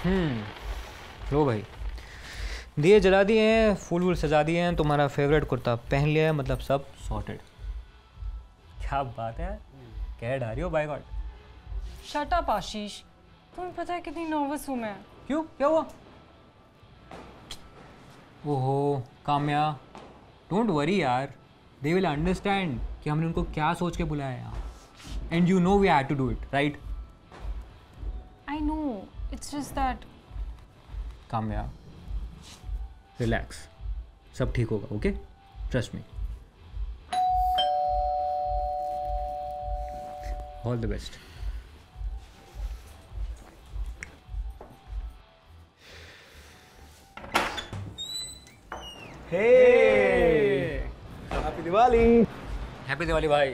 लो भाई, दिए जला दिए हैं, फूल वूल सजा दिए हैं, तुम्हारा फेवरेट कुर्ता पहन लिया है, मतलब सब सॉर्टेड। क्या बात है, कह डाली हो by god. Shut up Ashish, तुम्हें पता है कितनी नर्वस हूँ मैं। क्यों, क्या हुआ? ओहो काम्या, डोंट वरी यार, दे विल अंडरस्टैंड कि हमने उनको क्या सोच के बुलाया यहाँ। And you know we had to do it, right? I know, it's just that. Kamya, relax, सब ठीक होगा, okay? Trust me. All the best. Happy Diwali. Happy Diwali भाई।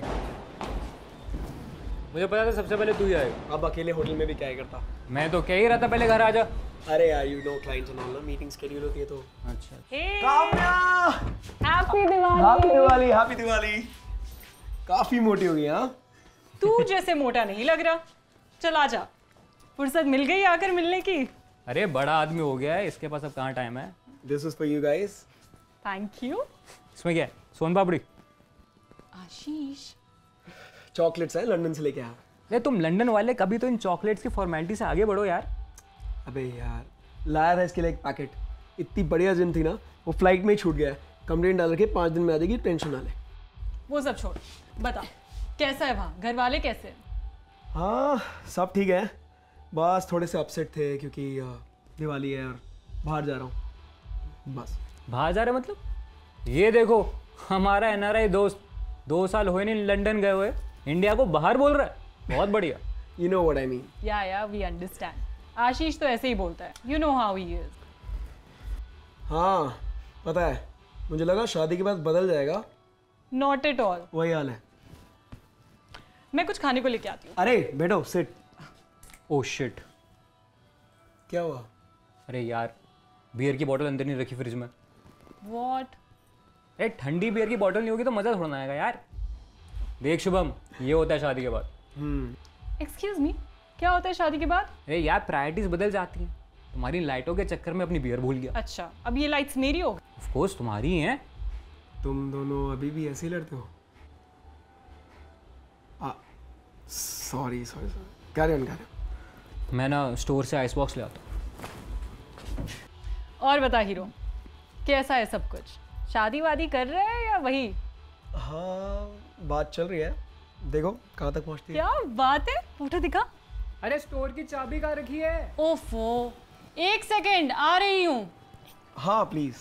मुझे पता था सबसे पहले तू ही आएगा। अब अकेले होटल में भी क्या ही करता। मैं तो कह ही रहा था पहले घर आ जा। अरे यार, you know clients and all ना, मीटिंग शेड्यूल होती है तो। अच्छा। Kamya, happy Diwali. Happy Diwali, happy Diwali. काफी मोटी हो गई हाँ? तू जैसे मोटा नहीं लग रहा। चल आ जा, फुर्सत मिल गई आकर मिलने की। अरे बड़ा आदमी हो गया है, इसके पास अब कहाँ टाइम है। This is for you guys. Thank you. इसमें क्या है, सोन पापड़ी? आशीष, चॉकलेट्स हैं, लंदन से लेके आया। अरे तुम लंदन वाले कभी तो इन चॉकलेट्स की फॉर्मेलिटी से आगे बढ़ो यार। अबे यार, लाया था इसके लिए एक पैकेट। इतनी बढ़िया जिम थी ना, वो फ्लाइट में ही छूट गया। कंप्लेंट डाल के 5 दिन में आ जाएगी, टेंशन ना ले। वो सब छोड़, बता कैसा है वहाँ, घर वाले कैसे हैं? हाँ सब ठीक है, बस थोड़े से अपसेट थे क्योंकि दिवाली है और बाहर जा रहा हूँ बस। बाहर जा रहे मतलब? ये देखो, हमारा एनआरआई दोस्त 2 साल हुए नहीं लंदन गए हुए, इंडिया को बाहर बोल रहा है। बहुत बढ़िया। You know what I mean. Yeah we understand. Ashish तो ऐसे ही बोलता है, you know how he is. हाँ पता है, मुझे लगा शादी के बाद बदल जाएगा। Not at all. वही हाल है। मैं कुछ खाने को लेके आती हूँ। अरे बैठो, सिट। Oh shit. क्या हुआ? अरे यार, बियर की बोतल अंदर नहीं रखी फ्रिज में। व्हाट? अरे ठंडी बियर की बोतल नहीं होगी तो मजा थोड़ा ना आएगा यार। देख शुभम, ये होता है शादी के बाद। एक्सक्यूज मी, क्या होता है शादी के बाद? अरे यार, प्रायोरिटीज बदल जाती हैं। तुम्हारी लाइटों के चक्कर में अपनी बियर भूल गया। अच्छा, अब ये लाइट्स मेरी हो गई। ऑफ कोर्स तुम्हारी ही हैं। तुम दोनों अभी भी ऐसे ही लड़ते हो? Sorry sorry sorry, carry on. मैं ना स्टोर से आइस बॉक्स ले आता हूँ। और बता हीरो, कैसा है सब कुछ? शादी वादी कर रहे हैं या वही? हाँ बात चल रही है, देखो कहाँ तक पहुँचती है। क्या बात है, फोटो दिखा। अरे स्टोर की चाबी कहाँ रखी है? ओफो, 1 सेकेंड आ रही हूँ। हाँ please.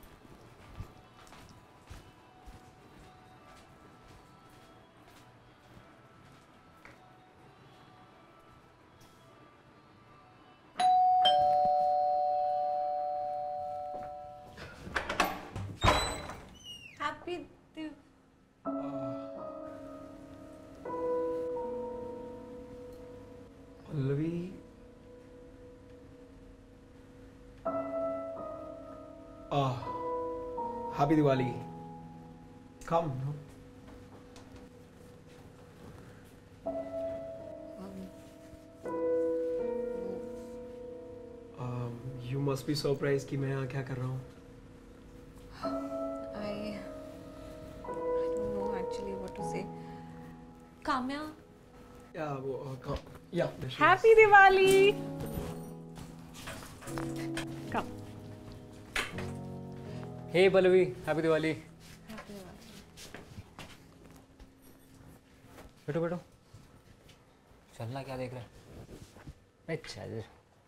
Pallavi, happy Diwali. Come. You must be surprise कि मैं यहाँ क्या कर रहा हूँ। I don't know actually what to say. Kamya, या वो या happy Diwali. Come. Hey Pallavi, happy Diwali. बैठो बैठो। चलना क्या देख रहा है? अच्छा जी।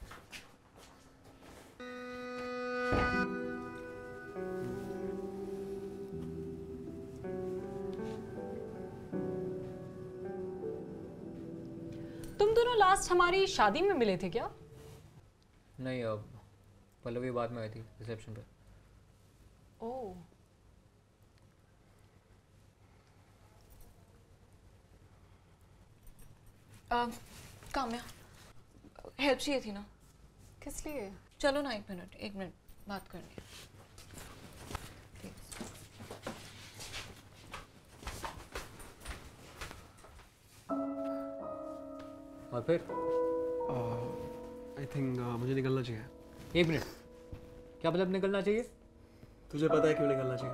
तुम दोनों लास्ट हमारी शादी में मिले थे क्या? नहीं, अब पल्लवी बाद में आई थी रिसेप्शन पे। ओह, काम्या, हेल्प चाहिए थी ना? किस लिए? चलो ना, 1 मिनट बात करनी है। और फिर? आई थिंक मुझे निकलना चाहिए। एक मिनट, क्या मतलब निकलना चाहिए? तुझे पता है क्यों निकलना चाहिए?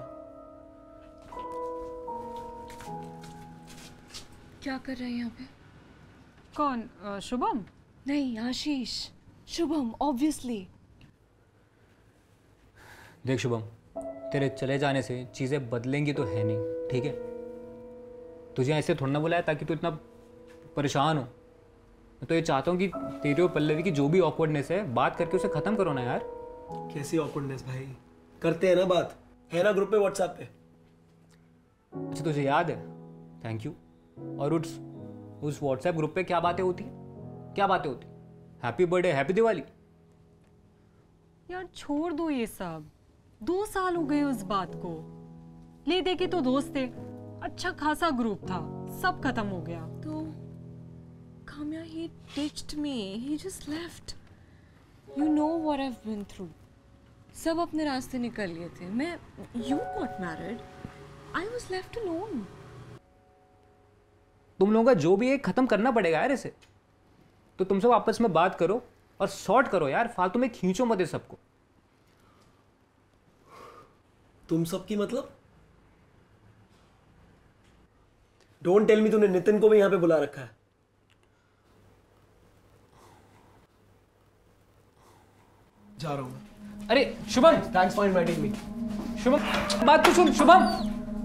क्या कर रहे हैं यहाँ पे? कौन? शुभम? नहीं, आशीष। शुभम, ऑब्वियसली। देख शुभम, तेरे चले जाने से चीज़ें बदलेंगी तो है नहीं, ठीक है? तुझे ऐसे थोड़ा ना बुलाया ताकि तू इतना परेशान हो। मैं तो ये चाहता हूँ कि तेरे और पल्लवी की जो भी ऑकवर्डनेस है, बात करके उसे ख़त्म करो ना यार। कैसी ऑकवर्डनेस भाई? करते हैं ना बात, है ना ग्रुप पे व्हाट्सएप पे। अच्छा तुझे याद है, थैंक यू। और उस व्हाट्सएप ग्रुप पे क्या बातें होती? क्या बातें होती? Happy birthday, happy Diwali. यार छोड़ दो ये सब, 2 साल हो गए उस बात को। ले दे के तो दोस्त थे, अच्छा खासा ग्रुप था, सब खत्म हो गया। तो Kamya, he ditched me. He just left. You know what I've been through. सब अपने रास्ते निकल लिए थे। मैं You got married. I was left alone. तुम लोगों का जो भी है खत्म करना पड़ेगा यार इसे। तो तुम सब आपस में बात करो और सॉर्ट करो यार, फालतू में खींचो मत इस सबको। तुम सबकी मतलब? डोंट टेल मी तूने नितिन को भी यहाँ पे बुला रखा है। जा रहा हूँ मैं। अरे Shubham, thanks for inviting me. Shubham बात तो सुन शुभम।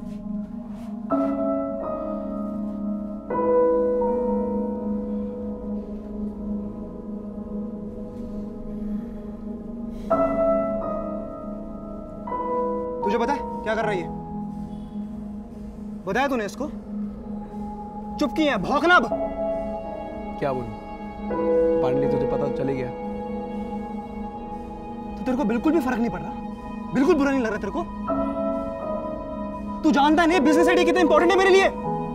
तुझे पता है क्या कर रही है? बताया तूने इसको? चुप की है, भौंकना अब। क्या बोलूं? फाइनली तुझे पता चल ही गया। तो तेरे को बिल्कुल भी फर्क नहीं पड़ रहा? बिल्कुल बुरा नहीं लग रहा तेरे को? तू जानता नहीं बिजनेस आइडिया कितना इंपॉर्टेंट है मेरे लिए?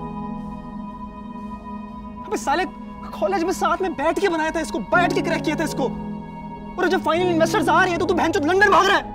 अबे साले कॉलेज में साथ में बैठ के बनाया था इसको, बैठ के क्रैक किया था इसको, और जब फाइनल इन्वेस्टर्स आ रहे हैं तो तू भैंचोद लंदन भाग रहा है।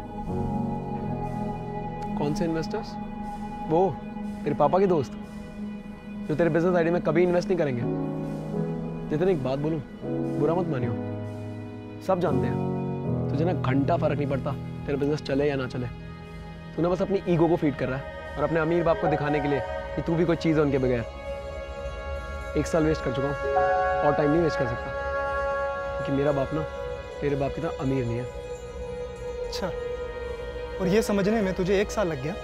कौन से इन्वेस्टर्स? वो तेरे पापा के दोस्त जो तेरे बिजनेस आइडिया में कभी इन्वेस्ट नहीं करेंगे। जितने एक बात बोलूं, बुरा मत मानियो, सब जानते हैं तुझे ना घंटा फर्क नहीं पड़ता तेरा बिजनेस चले या ना चले। तू ना बस अपनी ईगो को फीड कर रहा है और अपने अमीर बाप को दिखाने के लिए कि तू भी कोई चीज़ है उनके बगैर। 1 साल वेस्ट कर चुका हूँ और टाइम नहीं वेस्ट कर सकता, क्योंकि मेरा बाप ना तेरे बाप की तरह अमीर नहीं है। अच्छा, और ये समझने में तुझे 1 साल लग गया?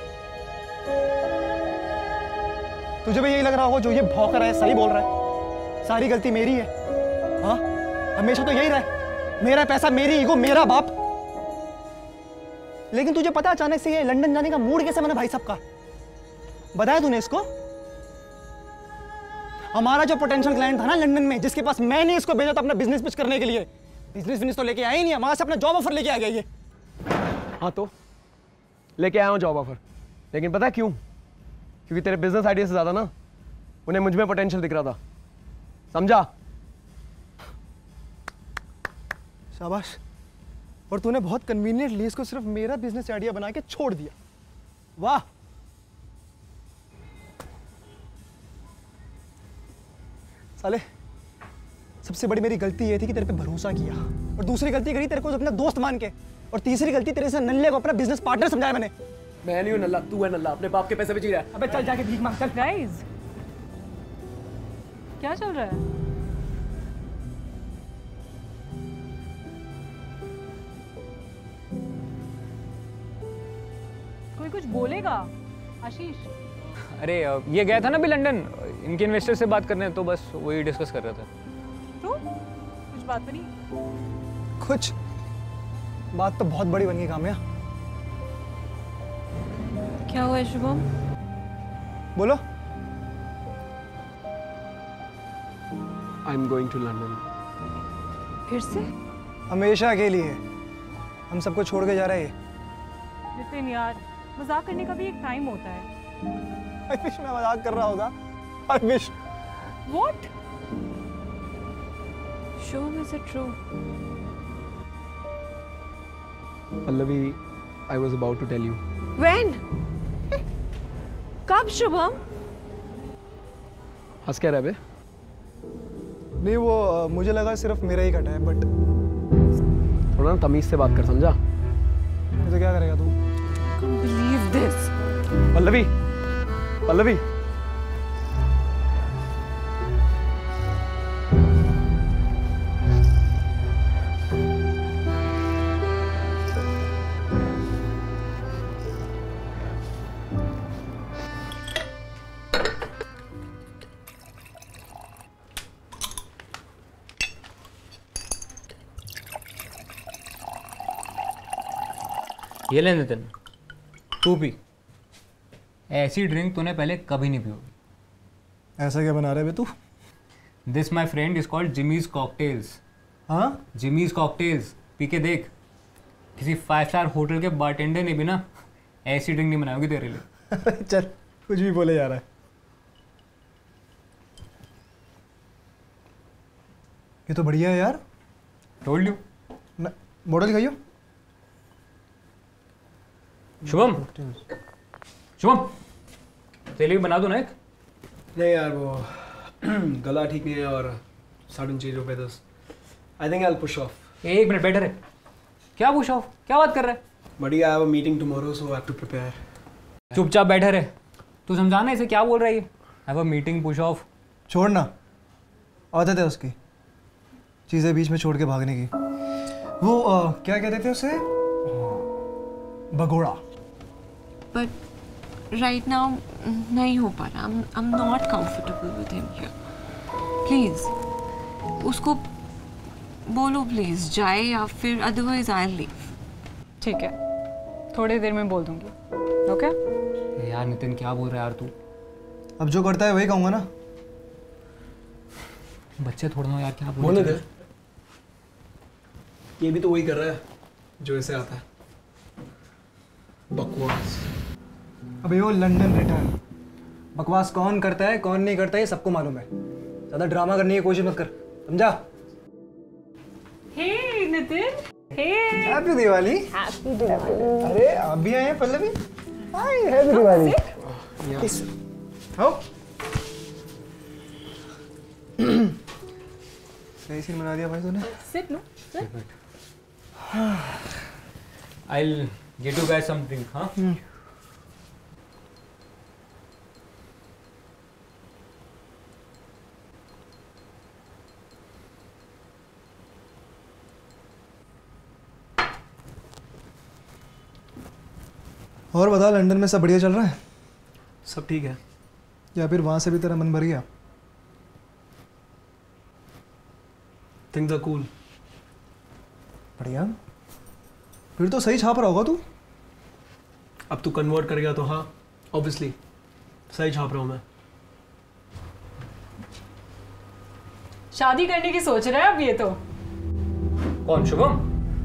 तुझे भी यही लग रहा होगा जो ये भौंक रहा है सही बोल रहा है, सारी गलती मेरी है? हाँ, हमेशा तो यही रहा, मेरा पैसा, मेरी ईगो, मेरा बाप। लेकिन तुझे पता अचानक से ये लंदन जाने का मूड कैसे बना भाई साहब का? बताया तूने इसको? हमारा जो पोटेंशियल क्लाइंट था ना लंदन में, जिसके पास मैंने इसको भेजा था अपना बिजनेस पिच करने के लिए, बिजनेस तो लेके आया ही नहीं, वहां से अपना जॉब ऑफर लेके आ गया ये। हाँ तो लेके आया हूँ जॉब ऑफर, लेकिन पता है क्यों? क्योंकि तेरे बिजनेस आइडिया से ज्यादा ना उन्हें मुझ में पोटेंशियल दिख रहा था, समझा? शाबाश। और तूने बहुत कन्वीनियंटली इसको सिर्फ मेरा बिजनेस आइडिया बना के छोड़ दिया। वाह। साले, सबसे बड़ी मेरी गलती ये थी कि तेरे पे भरोसा किया, और दूसरी गलती करी तेरे को अपना दोस्त मान के, और तीसरी गलती तेरे से नल्ले को अपना बिजनेस पार्टनर समझाया मैंने। मैं नहीं हूँ नल्ला, तू है नल्ला, अपने बाप के पैसे पे जी रहा है। अबे चल जाके भीख मांग चल। गाइस, क्या चल रहा है? कोई कुछ बोलेगा? आशीष? अरे ये गया था ना अभी लंदन, इनके इन्वेस्टर से बात करने, तो बस वही डिस्कस कर रहा था। तो कुछ बात बनी? कुछ बात तो बहुत बड़ी बन गई काम्या। क्या हुआ है शुभम? बोलो। I am going to London. फिर से? हमेशा के लिए हम सबको छोड़ के जा रहा है ये। नितिन यार, मजाक करने का भी एक टाइम होता है। I wish मैं मजाक कर रहा होता। I wish। What? Shubham, is it true? Pallavi, I was about to tell you. When? कब शुभम? हंस क्या रहा बे? नहीं वो मुझे लगा सिर्फ मेरा ही कटा है, बट थोड़ा ना तमीज से बात कर, समझा? ये तो क्या करेगा तू? Can't believe this. Pallavi, Pallavi, ये ले नितिन, तू पी। ऐसी ड्रिंक तूने पहले कभी नहीं पी होगी। ऐसा क्या बना रहा है बे तू? This my friend is called Jimmy's cocktails. हाँ? जिमीज कॉकटेल्स, पी के देख। किसी 5 स्टार होटल के बारटेंडर ने भी ना ऐसी ड्रिंक नहीं बनाओगी तेरे लिए। चल, कुछ भी बोले जा रहा है। ये तो बढ़िया है यार। Told you. मॉडल खाइयो। शुभम, शुभम तेरे लिए बना दो ना एक। नहीं यार, वो गला ठीक नहीं है और sudden change of weathers. I think I will push off. एक मिनट बैठे रहे। क्या पुश ऑफ? क्या बात कर रहा है? बड़ी I have a meeting tomorrow so I have to prepare. चुपचाप बैठे रहे। तू समझाना इसे क्या बोल रहा है ये? Have a meeting, push off. छोड़ना, आदत है उसकी चीज़ें बीच में छोड़ के भागने की। वो क्या कहते थे उसे? भगोड़ा। But right now नहीं हो पा रहा. I'm not comfortable with him here. Please, उसको बोलो प्लीज जाए या फिर otherwise I'll leave. ठीक है, थोड़ी देर में बोल दूंगी। ओके? यार नितिन क्या बोल रहा है यार तू? अब जो करता है वही कहूँगा ना। बच्चे थोड़ा ना यार, क्या बोलने दे। ये भी तो वही कर रहा है जो इसे आता है, बकवास। अबे वो लंदन रिटर्न, बकवास कौन करता है कौन नहीं करता है सबको मालूम है। ज़्यादा ड्रामा करने की कोशिश मत कर, समझा? Hey Nitin, hey happy Diwali. Happy Diwali. अरे आप भी आए हैं पल्लवी? हाय, हैप्पी दिवाली। आओ। सही सीन बना दिया भाई तूने। सिट लो। I'll get you guys some drink, हाँ? और बता, लंदन में सब बढ़िया चल रहा है सब ठीक है या फिर वहाँ से भी तेरा मन भर गया? Things are cool. बढ़िया, फिर तो सही छाप रहा होगा तू। अब तू कन्वर्ट कर गया तो हाँ, ऑब्वियसली सही छाप रहा हूँ मैं। शादी करने की सोच रहा है अब ये तो। कौन? शुभम?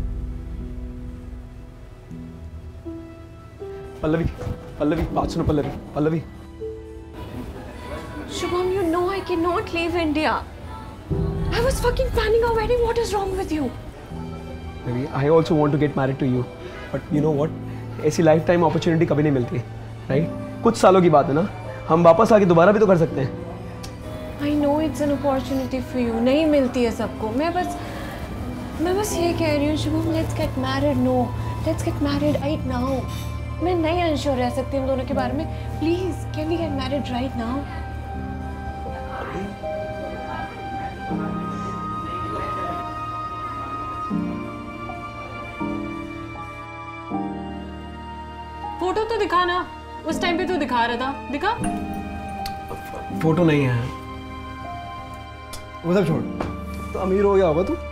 पल्लवी, पल्लवी बात सुनो। Pallavi, Pallavi Shubham, you know I cannot leave India. I was fucking planning our wedding. What is wrong with you? Maybe I also want to get married to you, but you know what? ऐसी life time opportunity कभी नहीं मिलती, right? कुछ सालों की बात है ना, हम वापस आके दोबारा भी तो कर सकते हैं। I know it's an opportunity for you. नहीं मिलती है सबको। मैं बस ये कह रही हूँ Shubham, let's get married. No, let's get married right now. मैं नहीं अनश्योर रह सकती हम दोनों के बारे में। Please, can we get married right now? Photo तो दिखा ना, उस टाइम पे तो दिखा रहा था, दिखा। फोटो नहीं है। वो सब छोड़, तो अमीर हो गया होगा तू।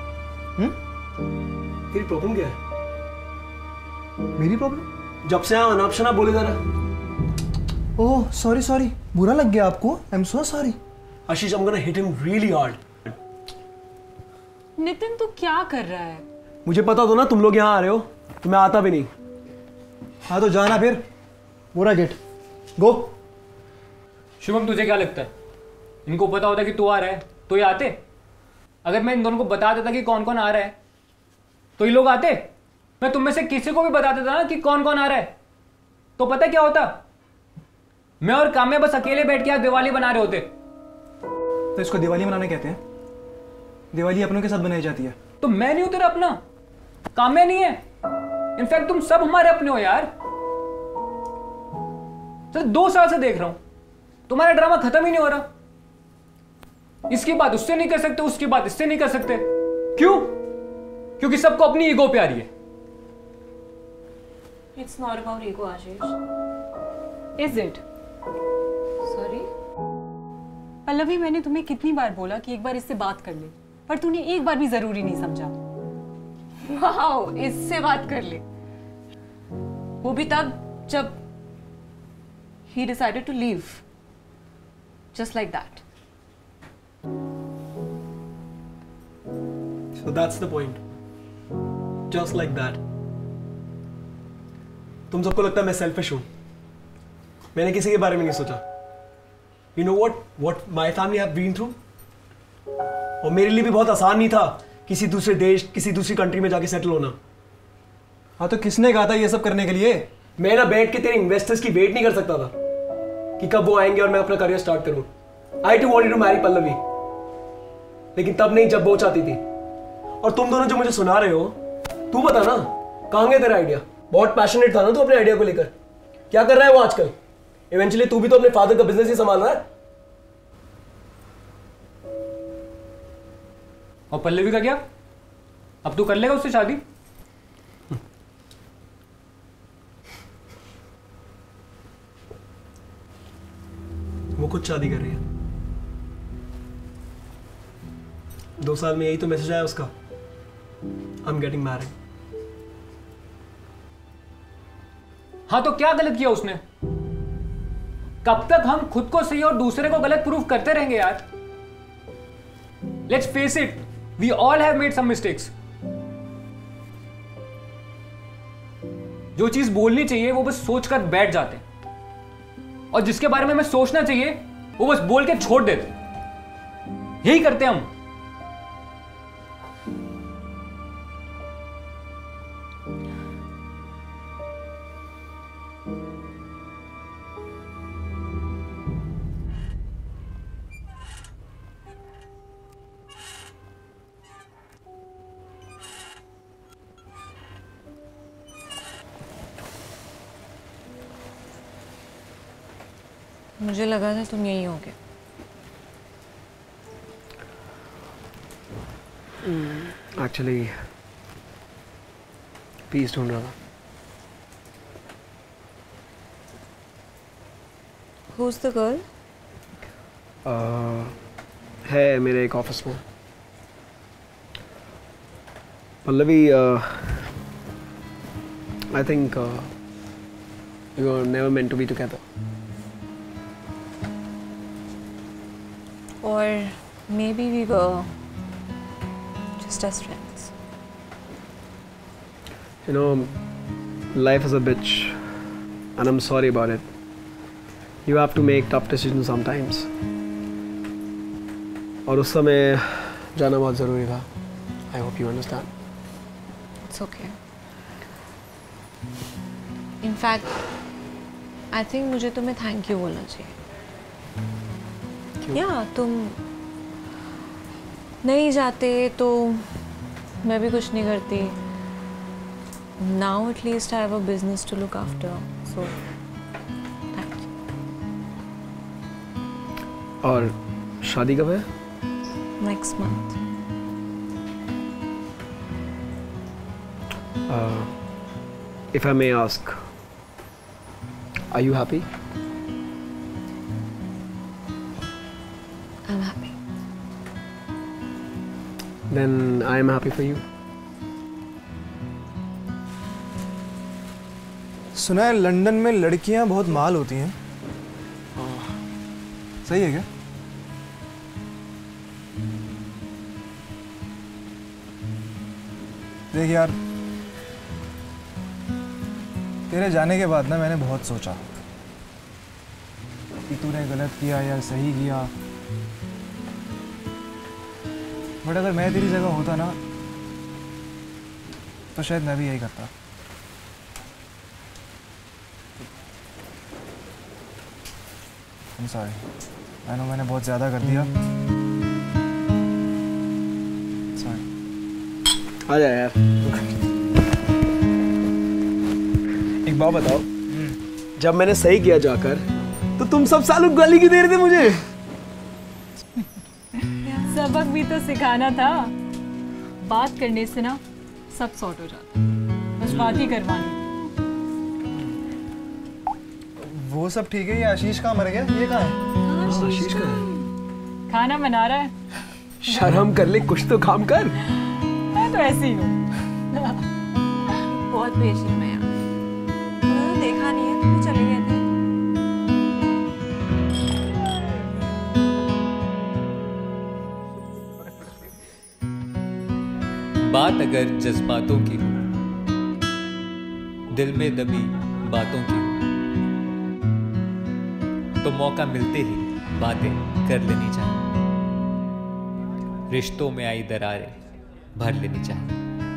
तेरी प्रॉब्लम क्या है? मेरी प्रॉब्लम? जब से यहाँ अनाप शनाप बोले जा रहा। ओह सॉरी, बुरा लग गया आपको? I am so sorry. Ashish, I'm gonna hit him really hard. Nitin तू क्या कर रहा है? मुझे पता तो ना तुम लोग यहाँ आ रहे हो, तो मैं आता भी नहीं। हाँ तो जाना फिर, बुरा गेट गो। शुभम तुझे क्या लगता है इनको पता होता कि तू आ रहा है तो ये आते? अगर मैं इन दोनों को बता देता कि कौन कौन आ रहा है तो ये लोग आते? मैं तुम में से किसी को भी बता देता ना कि कौन कौन आ रहा है तो पता क्या होता? मैं और काम्या बस अकेले बैठ के आज दिवाली बना रहे होते। तो इसको दिवाली मनाने कहते हैं? दिवाली अपनों के साथ बनाई जाती है। तो मैं नहीं हूं तेरा अपना? काम्या नहीं है। इनफैक्ट तुम सब हमारे अपने हो यार। सर 2 साल से देख रहा हूं, तुम्हारा ड्रामा खत्म ही नहीं हो रहा। इसकी बात उससे नहीं कर सकते, उसकी बात इससे नहीं कर सकते। क्यों? क्योंकि सबको अपनी ईगो प्यारी है। It's not about ego, Ashish. Is it? Sorry? Pallavi, मैंने तुम्हें कितनी बार बोला कि एक बार इससे बात कर ले, पर तूने एक बार भी जरूरी नहीं समझा। Wow, इससे बात कर ले। वो भी तब जब he decided to leave. Just like that. So that's the point. Just like that. तुम सबको लगता है मैं सेल्फिश हूं। मैंने किसी के बारे में नहीं सोचा। You know what my family have been through? और मेरे लिए भी बहुत आसान नहीं था किसी दूसरे देश, किसी दूसरी कंट्री में जाके सेटल होना। हाँ तो किसने कहा था ये सब करने के लिए? मैं ना बैठ के तेरे इन्वेस्टर्स की वेट नहीं कर सकता था कि कब वो आएंगे और मैं अपना करियर स्टार्ट करूं। I too wanted to marry Pallavi, लेकिन तब नहीं जब वो चाहती थी। और तुम दोनों जो मुझे सुना रहे हो, तू बता ना, कहाँ गया तेरा आइडिया? बहुत पैशनेट था ना तू अपने आइडिया को लेकर। क्या कर रहा है वो आजकल? इवेंचुअली तू भी तो अपने फादर का बिजनेस ही संभाल रहा है। और पल्लवी का क्या? अब तू कर लेगा उससे शादी? वो खुद शादी कर रही है। 2 साल में यही तो मैसेज आया उसका, आई एम गेटिंग मैरिड। हाँ तो क्या गलत किया उसने? कब तक हम खुद को सही और दूसरे को गलत प्रूफ करते रहेंगे यार? Let's face it, we all have made some mistakes. जो चीज बोलनी चाहिए वो बस सोच कर बैठ जाते हैं, और जिसके बारे में हमें सोचना चाहिए वो बस बोल के छोड़ देते। यही करते हम। मुझे लगा था तुम यही होगे। एक्चुअली पीस ढूंढ रहा था। Who's the girl? है मेरे एक ऑफिस में Pallavi. I think you are never meant to be together. Or maybe we were just as friends. You know, life is a bitch, and I'm sorry about it. You have to make tough decisions sometimes. और उस समय जाना बहुत ज़रूरी था। I hope you understand. It's okay. In fact, I think मुझे तुम्हें thank you बोलना चाहिए। या तुम नहीं जाते तो मैं भी कुछ नहीं करती। Now at least I have a business to look after. So thank you. और शादी कब है? Next month. If I may ask, are you happy? I'm happy. Then I am happy for you. सुना है लंदन में लड़कियां बहुत माल होती हैं। सही है क्या? देख यार, तेरे जाने के बाद ना मैंने बहुत सोचा कि तूने गलत किया या सही किया। बट अगर मैं तेरी जगह होता ना तो शायद मैं भी यही करता। I'm sorry. I know मैंने बहुत ज़्यादा कर दिया। Sorry. आ जा यार। एक बात बताओ, जब मैंने सही किया जाकर तो तुम सब सालों गाली क्यों दे रहे थे मुझे? सबक भी तो सिखाना था। बात करने से ना सब सॉर्ट हो जाता, बस बात ही करवानी। वो सब ठीक है, ये आशीष कहाँ मर गया? ये कहाँ है? आशीष का है। खाना बना रहा है। शर्म कर ले, कुछ तो काम कर। मैं तो ऐसी ही हूँ। बहुत बेशर्म है यार। उन्होंने देखा नहीं है, तो चले गए थे। बात अगर जज्बातों की हो, दिल में दबी बातों की हो, तो मौका मिलते ही बातें कर लेनी चाहिए। रिश्तों में आई दरारें भर लेनी चाहिए।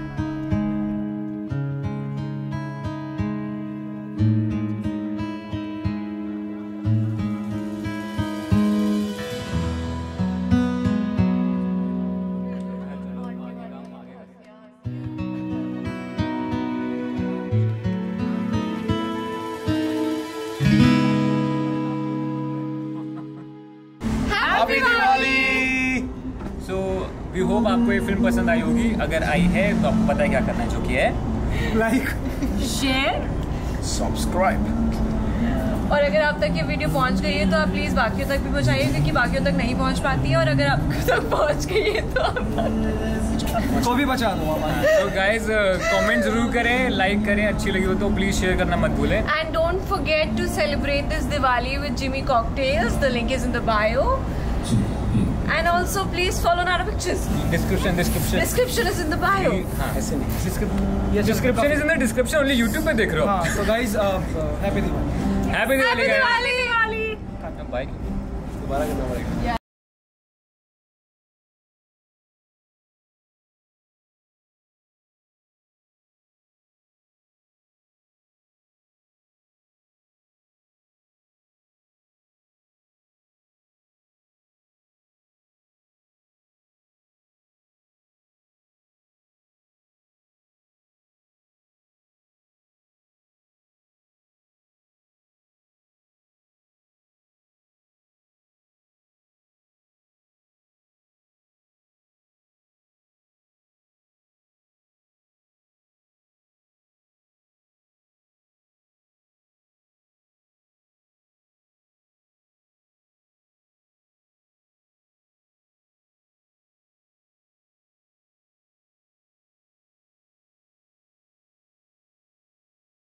Happy Diwali. So we hope आपको ये फिल्म पसंद आई होगी। अगर आई है तो आपको पता है क्या करना है, जो कि है लाइक, शेयर सब्सक्राइब। और अगर आप तक ये वीडियो पहुंच गई है तो आप प्लीज़ बाकियों तक भी पहुंचाइए, क्योंकि बाकियों तक नहीं पहुंच पाती है। और अगर आप तक पहुंच गई है तो आप को भी बचा दो हमारा। तो गाइज कमेंट जरूर करें, लाइक करें, अच्छी लगी हो तो प्लीज शेयर करना मत भूलें। And don't forget to celebrate this Diwali with Jimmy Cocktails. The link is in the bio. And also please follow Nara Pictures. Description Description is in the bio. ऐसे नहीं। Description is in the description. Only YouTube पे देख रहे हो। हाँ, तो guys happy Diwali. Happy Happy Diwali. Diwali! Bye. दोबारा करना पड़ेगा।